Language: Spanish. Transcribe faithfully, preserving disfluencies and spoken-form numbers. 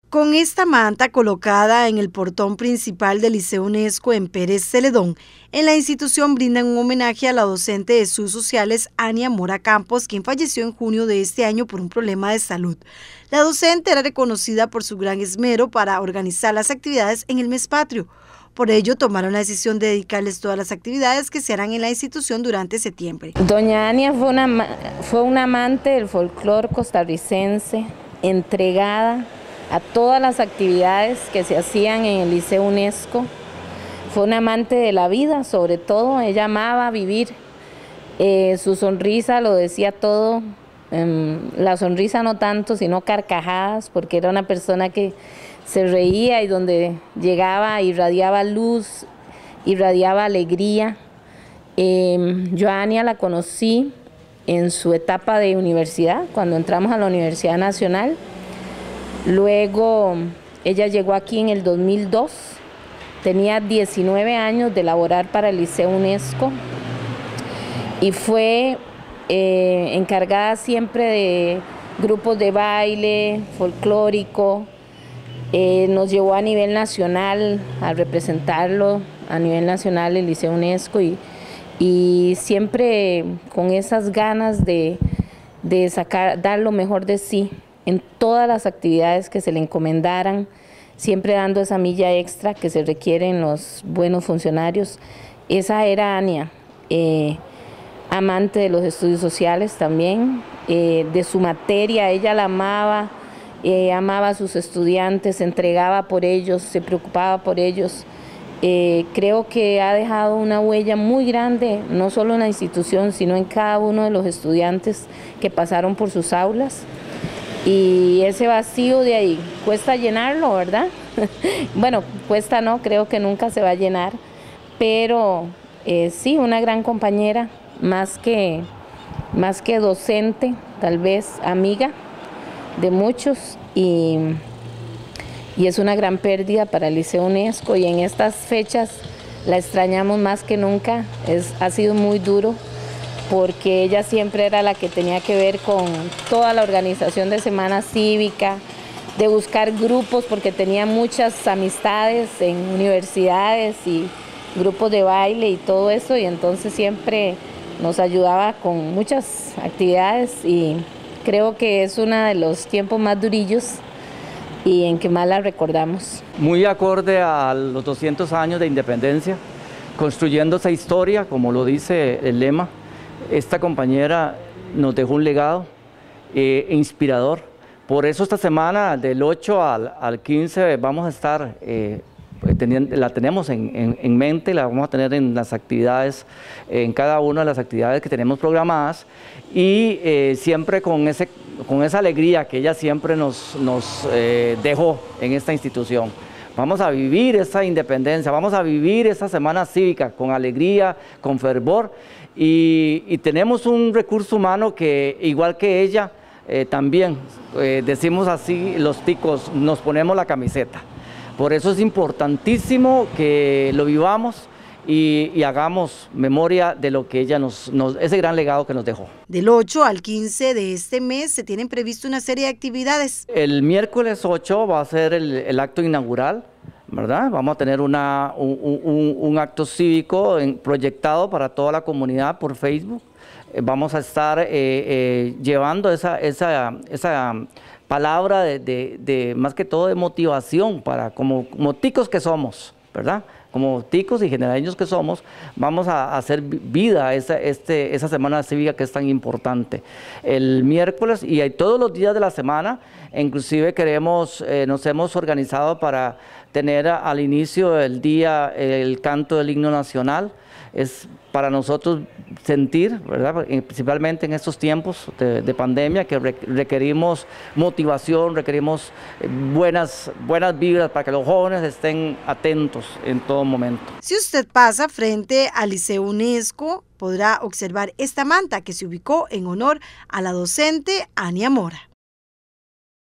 Con esta manta colocada en el portón principal del Liceo UNESCO en Pérez Celedón, en la institución brindan un homenaje a la docente de Estudios Sociales Ania Mora Campos, quien falleció en junio de este año por un problema de salud. La docente era reconocida por su gran esmero para organizar las actividades en el mes patrio. Por ello, tomaron la decisión de dedicarles todas las actividades que se harán en la institución durante septiembre. Doña Ania fue una, fue una amante del folclore costarricense, entregada a todas las actividades que se hacían en el Liceo UNESCO. Fue una amante de la vida, sobre todo. Ella amaba vivir. Eh, su sonrisa lo decía todo. Eh, la sonrisa no tanto, sino carcajadas, porque era una persona que se reía y donde llegaba irradiaba luz, irradiaba alegría. Eh, yo a Ania la conocí en su etapa de universidad, cuando entramos a la Universidad Nacional. Luego ella llegó aquí en el dos mil dos, tenía diecinueve años de laborar para el Liceo UNESCO y fue eh, encargada siempre de grupos de baile folclórico. Eh, nos llevó a nivel nacional a representarlo a nivel nacional el Liceo UNESCO y, y siempre con esas ganas de, de sacar, dar lo mejor de sí en todas las actividades que se le encomendaran, siempre dando esa milla extra que se requiere en los buenos funcionarios. Esa era Ania, eh, amante de los estudios sociales también, eh, de su materia, ella la amaba, eh, amaba a sus estudiantes, se entregaba por ellos, se preocupaba por ellos. Eh, creo que ha dejado una huella muy grande, no solo en la institución, sino en cada uno de los estudiantes que pasaron por sus aulas. Y ese vacío de ahí, cuesta llenarlo, ¿verdad? Bueno, cuesta no, creo que nunca se va a llenar, pero eh, sí, una gran compañera, más que, más que docente, tal vez amiga de muchos, y, y es una gran pérdida para el Liceo UNESCO, y en estas fechas la extrañamos más que nunca. Es, ha sido muy duro, porque ella siempre era la que tenía que ver con toda la organización de Semana Cívica, de buscar grupos, porque tenía muchas amistades en universidades y grupos de baile y todo eso, y entonces siempre nos ayudaba con muchas actividades, y creo que es uno de los tiempos más durillos y en que más la recordamos. Muy acorde a los doscientos años de independencia, construyendo esa historia, como lo dice el lema. Esta compañera nos dejó un legado eh, inspirador. Por eso esta semana, del ocho al, al quince, vamos a estar, eh, teniendo, la tenemos en, en, en mente, la vamos a tener en las actividades, en cada una de las actividades que tenemos programadas, y eh, siempre con, ese, con esa alegría que ella siempre nos, nos eh, dejó en esta institución. Vamos a vivir esa independencia, vamos a vivir esa semana cívica con alegría, con fervor, y, y tenemos un recurso humano que, igual que ella, eh, también, eh, decimos así, los ticos, nos ponemos la camiseta. Por eso es importantísimo que lo vivamos y, y hagamos memoria de lo que ella nos, nos, ese gran legado que nos dejó. Del ocho al quince de este mes se tienen previsto una serie de actividades. El miércoles ocho va a ser el, el acto inaugural, ¿verdad? Vamos a tener una, un, un, un acto cívico en, proyectado para toda la comunidad por Facebook. Eh, vamos a estar eh, eh, llevando esa, esa, esa palabra de, de, de, más que todo, de motivación para, como, como ticos que somos, ¿verdad? Como ticos y generaños que somos, vamos a hacer vida a esa, este, esa semana cívica que es tan importante. El miércoles y hay todos los días de la semana, inclusive queremos, eh, nos hemos organizado para tener a, al inicio del día el canto del himno nacional. Es para nosotros sentir, ¿verdad? Principalmente en estos tiempos de, de pandemia, que requerimos motivación, requerimos buenas, buenas vibras para que los jóvenes estén atentos en todo momento. Si usted pasa frente al Liceo UNESCO, podrá observar esta manta que se ubicó en honor a la docente Ania Mora.